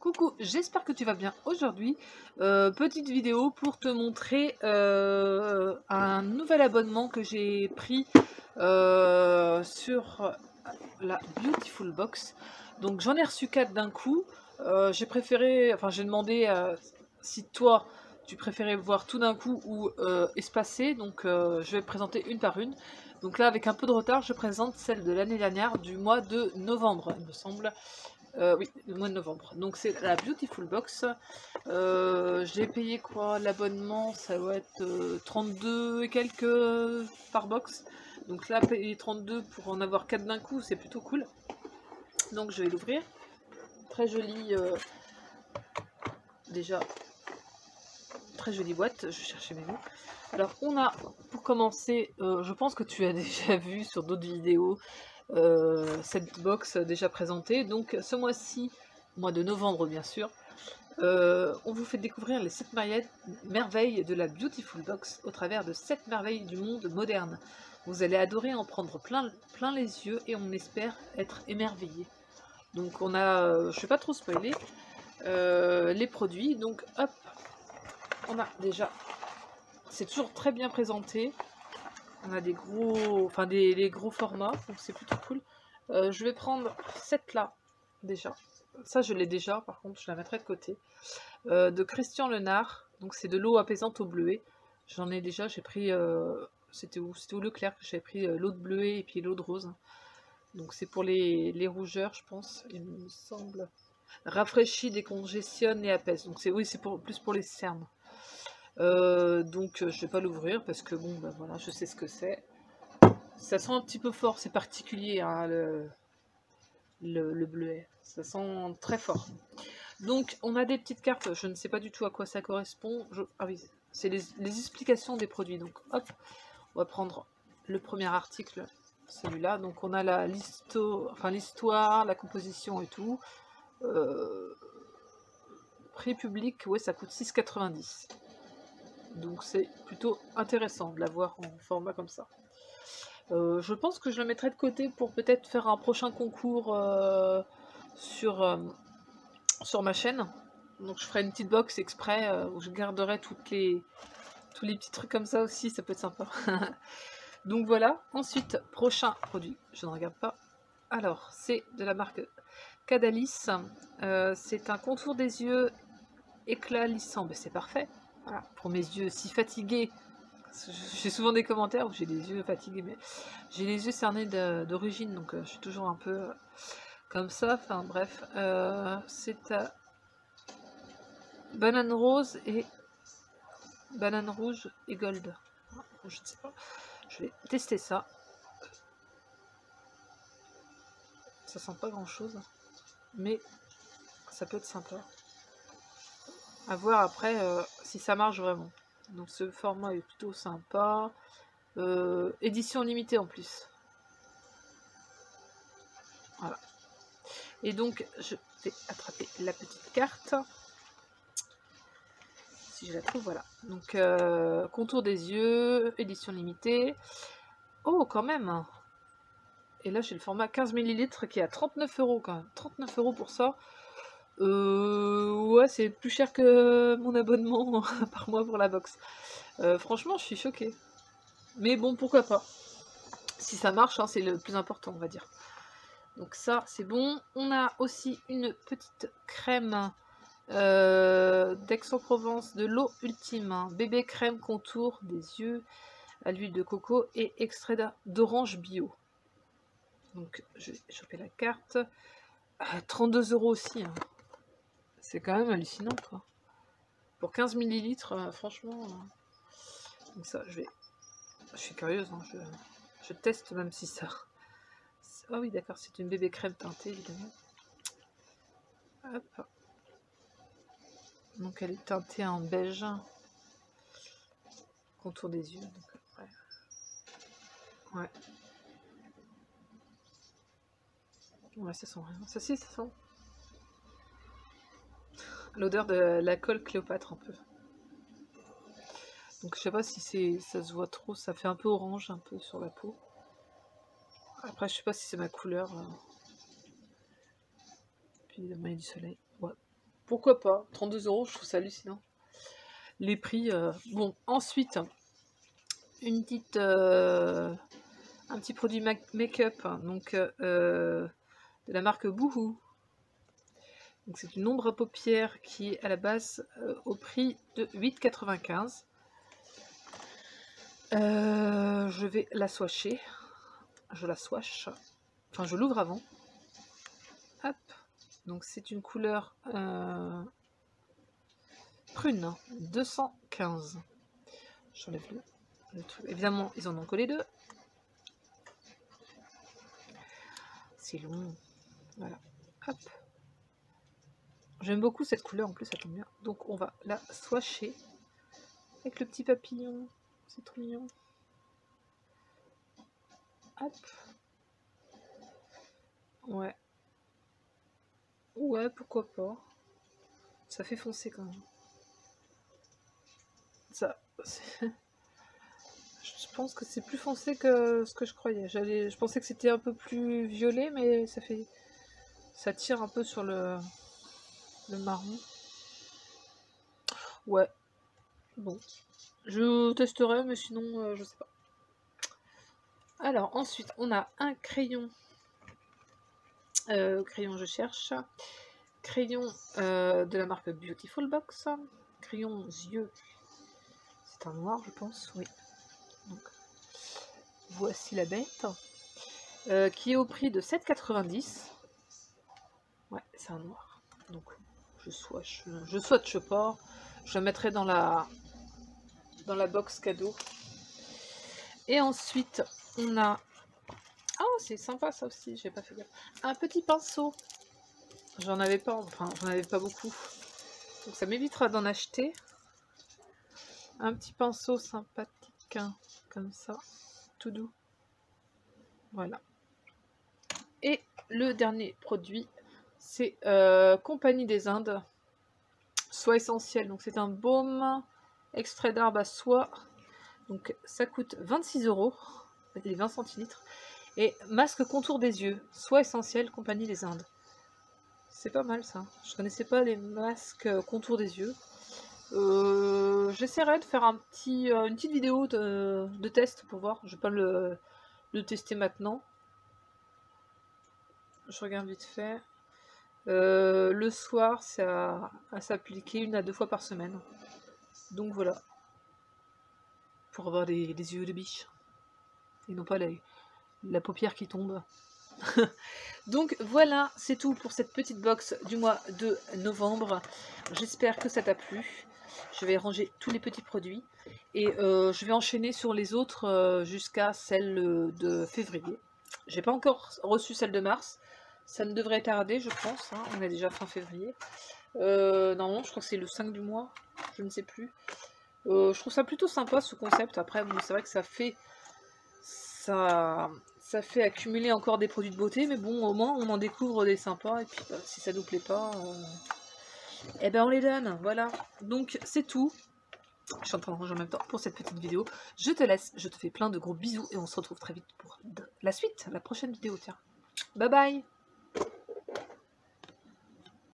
Coucou, j'espère que tu vas bien aujourd'hui. Petite vidéo pour te montrer un nouvel abonnement que j'ai pris sur la Beautiful Box. Donc j'en ai reçu 4 d'un coup. J'ai préféré, enfin j'ai demandé si toi tu préférais voir tout d'un coup ou espacé. Donc je vais présenter une par une. Donc là avec un peu de retard je présente celle de l'année dernière du mois de novembre il me semble. Oui, le mois de novembre. Donc c'est la Beautiful Box. J'ai payé quoi? L'abonnement, ça doit être 32 et quelques par box. Donc là, payer 32 pour en avoir 4 d'un coup, c'est plutôt cool. Donc je vais l'ouvrir. Très jolie, déjà, très jolie boîte. Je vais chercher mes mots. Alors on a, pour commencer, je pense que tu as déjà vu sur d'autres vidéos, cette box déjà présentée. Donc ce mois-ci, mois de novembre bien sûr, on vous fait découvrir les 7 merveilles de la Beautiful Box au travers de 7 merveilles du monde moderne. Vous allez adorer en prendre plein les yeux et on espère être émerveillé. Donc on a, je ne vais pas trop spoiler, les produits. Donc hop, on a déjà, c'est toujours très bien présenté. On a des gros, enfin les gros formats, donc c'est plutôt cool. Je vais prendre cette là, déjà. Ça je l'ai déjà, par contre je la mettrai de côté. De Christian Lenard, donc c'est de l'eau apaisante au bleuet. J'en ai déjà, j'ai pris, c'était où Leclerc que j'avais pris l'eau de bleuet et puis l'eau de rose. Donc c'est pour les rougeurs, je pense, il me semble. Rafraîchit, décongestionne et apaise. Donc c'est oui, c'est plus pour les cernes. Donc je vais pas l'ouvrir parce que bon, ben voilà, je sais ce que c'est. Ça sent un petit peu fort, c'est particulier hein, le bleuet. Ça sent très fort. Donc on a des petites cartes, je ne sais pas du tout à quoi ça correspond. Ah oui, c'est les explications des produits. Donc hop, on va prendre le premier article, celui-là. Donc on a l'histoire, la composition et tout. Prix public, ouais, ça coûte 6,90. Donc c'est plutôt intéressant de l'avoir en format comme ça. Je pense que je le mettrai de côté pour peut-être faire un prochain concours sur ma chaîne. Donc je ferai une petite box exprès où je garderai tous les petits trucs comme ça aussi, ça peut être sympa. Donc voilà, ensuite, prochain produit, je ne regarde pas. Alors, c'est de la marque Cadalis. C'est un contour des yeux éclat lissant, ben, c'est parfait. Voilà, pour mes yeux si fatigués. J'ai souvent des commentaires où j'ai des yeux fatigués, mais j'ai les yeux cernés d'origine, donc je suis toujours un peu comme ça. Enfin bref, c'est à banane rose et banane rouge et gold. Je ne sais pas. Je vais tester ça. Ça sent pas grand chose, mais ça peut être sympa. À voir après si ça marche vraiment. Donc ce format est plutôt sympa. Édition limitée en plus. Voilà. Et donc je vais attraper la petite carte. Si je la trouve, voilà. Donc contour des yeux, édition limitée. Oh quand même. Et là j'ai le format 15 ml qui est à 39 € quand même. 39 € pour ça. Ouais, c'est plus cher que mon abonnement par mois pour la box. Franchement, je suis choquée. Mais bon, pourquoi pas. Si ça marche, hein, c'est le plus important, on va dire. Donc ça, c'est bon. On a aussi une petite crème d'Aix-en-Provence de l'eau ultime. Hein. Bébé crème contour des yeux à l'huile de coco et extrait d'orange bio. Donc, je vais choper la carte. 32 € aussi. Hein. C'est quand même hallucinant, quoi. Pour 15 ml, franchement. Donc ça, je suis curieuse. Hein, je teste même si ça. Ah oui, d'accord, c'est une bébé crème teintée, évidemment. Hop. Donc elle est teintée en beige. Contour des yeux. Donc, ouais. Ouais, ça sent rien. Ça si, ça sent. L'odeur de la colle Cléopâtre un peu. Donc je sais pas si ça se voit trop, ça fait un peu orange un peu sur la peau. Après je sais pas si c'est ma couleur. Puis évidemment il y a du soleil. Ouais. pourquoi pas, 32 €, je trouve ça hallucinant. Les prix, bon, ensuite, une petite, un petit produit make-up, donc de la marque Boohoo. Donc c'est une ombre à paupières qui est à la base au prix de 8,95 €. Je vais la swatcher. Je la swatch. Enfin, je l'ouvre avant. Hop. Donc c'est une couleur prune, 215. J'enlève le truc. Évidemment, ils en ont collé 2. C'est long. Voilà. Hop. J'aime beaucoup cette couleur, en plus ça tombe bien. Donc on va la swatcher avec le petit papillon. C'est trop mignon. Hop. Ouais. Ouais, pourquoi pas. Ça fait foncer quand même. Ça, je pense que c'est plus foncé que ce que je croyais. Je pensais que c'était un peu plus violet, mais ça tire un peu sur le marron. Ouais. Bon. Je testerai, mais sinon, je sais pas. Alors, ensuite, on a un crayon. Crayon, je cherche. Crayon de la marque Beautiful Box. Crayon yeux. C'est un noir, je pense. Oui. Donc, voici la bête. Qui est au prix de 7,90 €. Ouais, c'est un noir. Donc, je swatch pas. Je la mettrai dans la box cadeau. Et ensuite, on a... Oh, c'est sympa ça aussi, j'ai pas fait gaffe. Un petit pinceau. J'en avais pas, enfin, j'en avais pas beaucoup. Donc ça m'évitera d'en acheter. Un petit pinceau sympathique, hein, comme ça. Tout doux. Voilà. Et le dernier produit, c'est Compagnie des Indes. Soie essentielle. Donc c'est un baume extrait d'arbre à soie. Donc ça coûte 26 €. Avec les 20 centilitres. Et masque contour des yeux, soie essentielle, Compagnie des Indes. C'est pas mal ça. Je connaissais pas les masques contour des yeux. J'essaierai de faire une petite vidéo de test pour voir. Je vais pas le tester maintenant. Je regarde vite fait. Le soir, c'est à s'appliquer 1 à 2 fois par semaine. Donc voilà. Pour avoir des yeux de biche. Et non pas la paupière qui tombe. Donc voilà, c'est tout pour cette petite box du mois de novembre. J'espère que ça t'a plu. Je vais ranger tous les petits produits. Et je vais enchaîner sur les autres jusqu'à celle de février. J'ai pas encore reçu celle de mars. Ça ne devrait tarder, je pense. Hein. On est déjà fin février. Normalement, je crois que c'est le 5 du mois. Je ne sais plus. Je trouve ça plutôt sympa ce concept. Après, bon, c'est vrai que ça fait accumuler encore des produits de beauté, mais bon, au moins on en découvre des sympas, et puis si ça nous plaît pas, eh ben on les donne, voilà. Donc c'est tout. Je suis en train de ranger en même temps pour cette petite vidéo. Je te laisse, je te fais plein de gros bisous, et on se retrouve très vite pour la suite, la prochaine vidéo, tiens. Bye bye.